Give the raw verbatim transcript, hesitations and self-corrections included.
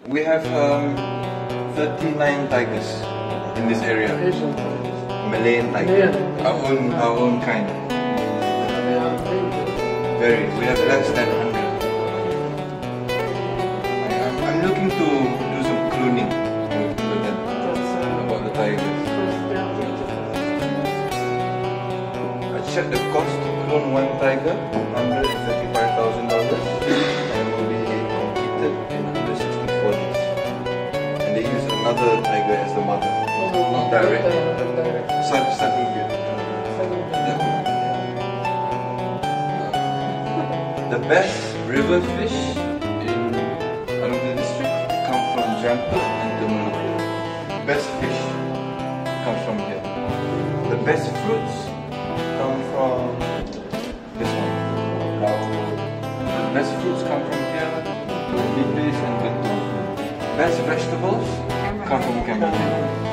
We have um, thirty-nine tigers in this area. Asian tigers. Malayan tiger. Our own, our own kind. They are dangerous. Very. We have less than one hundred. I'm, I'm looking to do some cloning with them about the tigers. I checked the cost to clone one tiger, one hundred thirty-five thousand dollars, and will be completed in one hundred sixty-four days. And they use another tiger as the mother, not direct. Such second view. The best river fish in one of the districts come from Jampa and Tengku. Best fish comes from here. The best fruits come from this one. The best fruits come from here, Lipis and Benton. Best vegetables come from Cambodia.